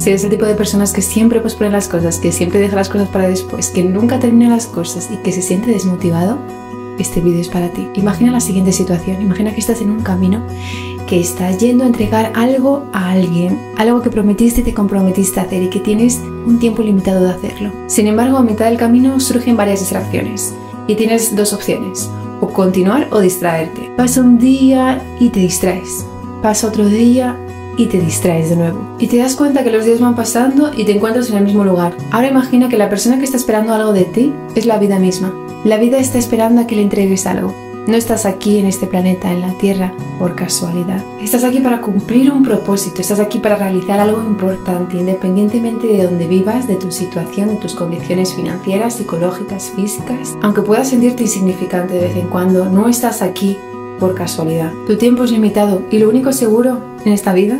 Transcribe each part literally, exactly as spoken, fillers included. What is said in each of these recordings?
Si eres el tipo de personas que siempre pospone las cosas, que siempre deja las cosas para después, que nunca termina las cosas y que se siente desmotivado, este vídeo es para ti. Imagina la siguiente situación. Imagina que estás en un camino, que estás yendo a entregar algo a alguien, algo que prometiste y te comprometiste a hacer y que tienes un tiempo limitado de hacerlo. Sin embargo, a mitad del camino surgen varias distracciones y tienes dos opciones, o continuar o distraerte. Pasa un día y te distraes. Pasa otro día y te distraes de nuevo. Y te das cuenta que los días van pasando y te encuentras en el mismo lugar. Ahora imagina que la persona que está esperando algo de ti es la vida misma. La vida está esperando a que le entregues algo. No estás aquí en este planeta, en la Tierra, por casualidad. Estás aquí para cumplir un propósito, estás aquí para realizar algo importante, independientemente de dónde vivas, de tu situación, de tus condiciones financieras, psicológicas, físicas. Aunque puedas sentirte insignificante de vez en cuando, no estás aquí por casualidad. Tu tiempo es limitado y lo único seguro en esta vida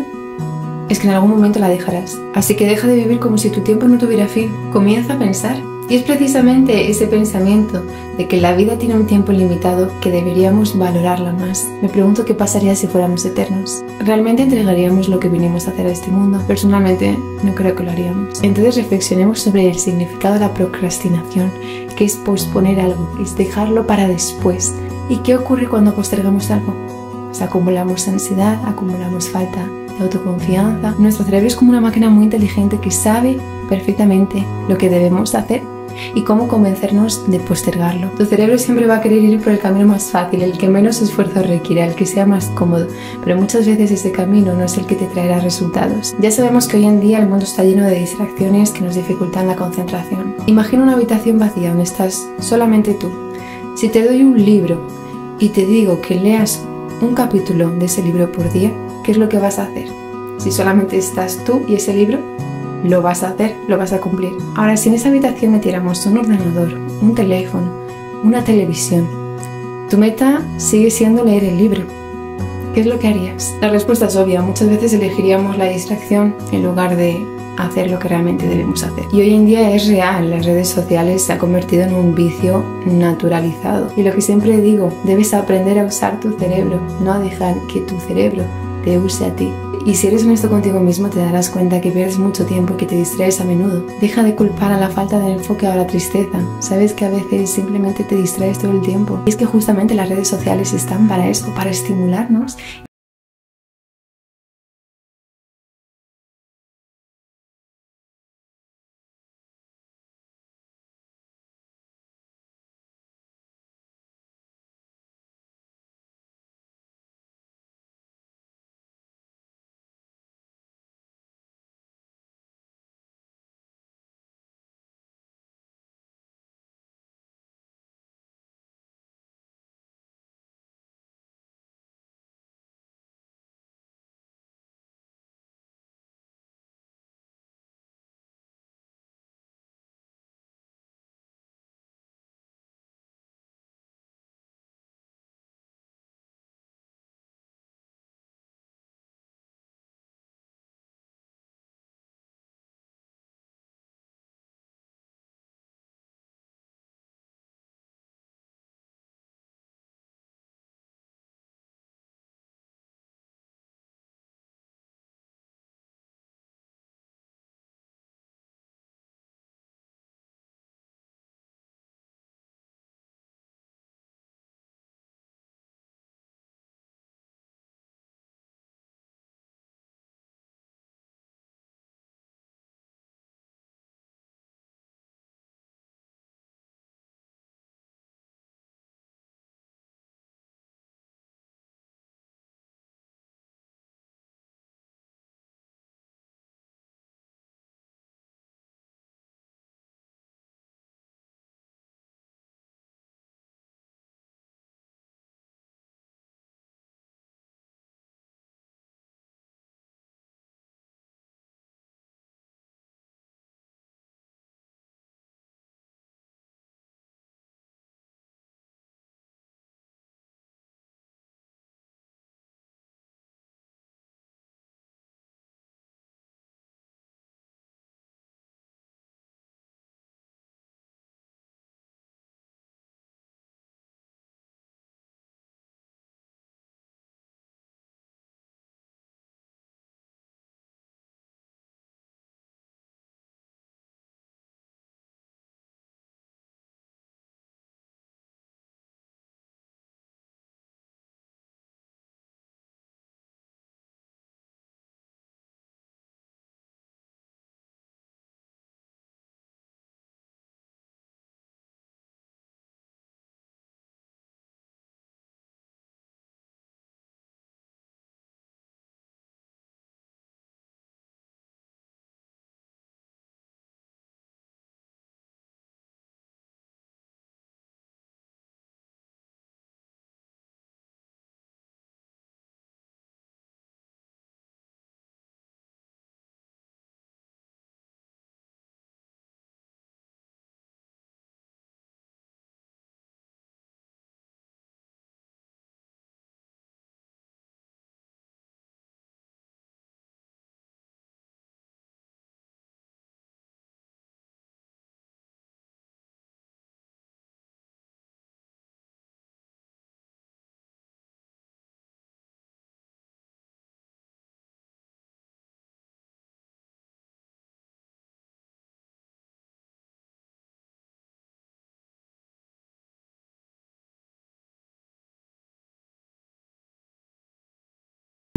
es que en algún momento la dejarás. Así que deja de vivir como si tu tiempo no tuviera fin. Comienza a pensar. Y es precisamente ese pensamiento de que la vida tiene un tiempo limitado que deberíamos valorarla más. Me pregunto qué pasaría si fuéramos eternos. ¿Realmente entregaríamos lo que vinimos a hacer a este mundo? Personalmente, no creo que lo haríamos. Entonces reflexionemos sobre el significado de la procrastinación, que es posponer algo, es dejarlo para después. ¿Y qué ocurre cuando postergamos algo? Pues acumulamos ansiedad, acumulamos falta de autoconfianza. Nuestro cerebro es como una máquina muy inteligente que sabe perfectamente lo que debemos hacer y cómo convencernos de postergarlo. Tu cerebro siempre va a querer ir por el camino más fácil, el que menos esfuerzo requiere, el que sea más cómodo, pero muchas veces ese camino no es el que te traerá resultados. Ya sabemos que hoy en día el mundo está lleno de distracciones que nos dificultan la concentración. Imagina una habitación vacía donde estás solamente tú. Si te doy un libro y te digo que leas un capítulo de ese libro por día, ¿qué es lo que vas a hacer? Si solamente estás tú y ese libro, lo vas a hacer, lo vas a cumplir. Ahora, si en esa habitación metiéramos un ordenador, un teléfono, una televisión, tu meta sigue siendo leer el libro. ¿Qué es lo que harías? La respuesta es obvia. Muchas veces elegiríamos la distracción en lugar de hacer lo que realmente debemos hacer. Y hoy en día es real, las redes sociales se han convertido en un vicio naturalizado. Y lo que siempre digo, debes aprender a usar tu cerebro, no a dejar que tu cerebro te use a ti. Y si eres honesto contigo mismo, te darás cuenta que pierdes mucho tiempo y que te distraes a menudo. Deja de culpar a la falta de enfoque o a la tristeza. Sabes que a veces simplemente te distraes todo el tiempo. Y es que justamente las redes sociales están para eso, para estimularnos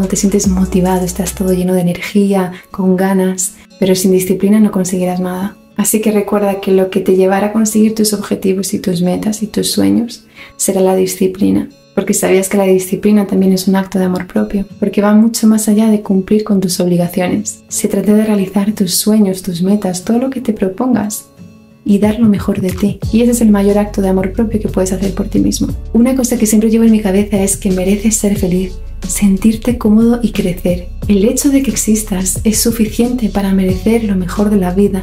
cuando te sientes motivado, estás todo lleno de energía, con ganas, pero sin disciplina no conseguirás nada. Así que recuerda que lo que te llevará a conseguir tus objetivos y tus metas y tus sueños será la disciplina. Porque sabías que la disciplina también es un acto de amor propio, porque va mucho más allá de cumplir con tus obligaciones. Se trata de realizar tus sueños, tus metas, todo lo que te propongas y dar lo mejor de ti. Y ese es el mayor acto de amor propio que puedes hacer por ti mismo. Una cosa que siempre llevo en mi cabeza es que mereces ser feliz, sentirte cómodo y crecer. El hecho de que existas es suficiente para merecer lo mejor de la vida.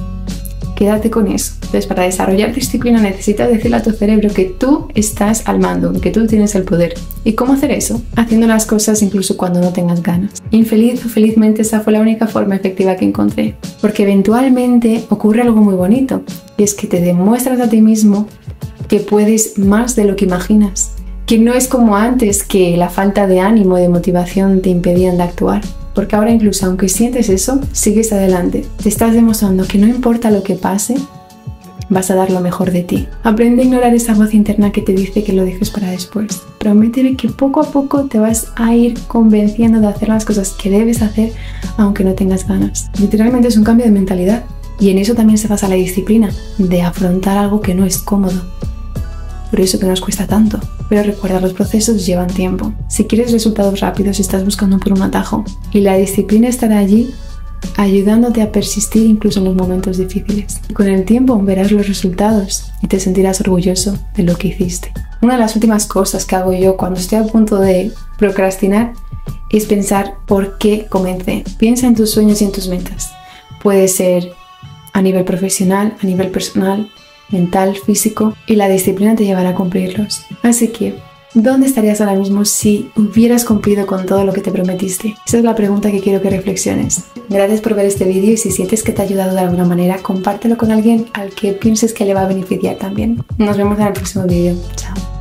Quédate con eso. Entonces, para desarrollar disciplina necesitas decirle a tu cerebro que tú estás al mando, que tú tienes el poder. ¿Y cómo hacer eso? Haciendo las cosas incluso cuando no tengas ganas. Infeliz o felizmente esa fue la única forma efectiva que encontré. Porque eventualmente ocurre algo muy bonito, y es que te demuestras a ti mismo que puedes más de lo que imaginas. Que no es como antes, que la falta de ánimo, de motivación te impedían de actuar. Porque ahora incluso aunque sientes eso, sigues adelante. Te estás demostrando que no importa lo que pase, vas a dar lo mejor de ti. Aprende a ignorar esa voz interna que te dice que lo dejes para después. Prométeme que poco a poco te vas a ir convenciendo de hacer las cosas que debes hacer aunque no tengas ganas. Literalmente es un cambio de mentalidad. Y en eso también se basa la disciplina, de afrontar algo que no es cómodo. Por eso que nos cuesta tanto. Pero recuerda, los procesos llevan tiempo. Si quieres resultados rápidos, estás buscando por un atajo. Y la disciplina estará allí ayudándote a persistir incluso en los momentos difíciles. Y con el tiempo verás los resultados y te sentirás orgulloso de lo que hiciste. Una de las últimas cosas que hago yo cuando estoy a punto de procrastinar es pensar por qué comencé. Piensa en tus sueños y en tus metas. Puede ser a nivel profesional, a nivel personal, mental, físico, y la disciplina te llevará a cumplirlos. Así que, ¿dónde estarías ahora mismo si hubieras cumplido con todo lo que te prometiste? Esa es la pregunta que quiero que reflexiones. Gracias por ver este vídeo y si sientes que te ha ayudado de alguna manera, compártelo con alguien al que pienses que le va a beneficiar también. Nos vemos en el próximo vídeo. Chao.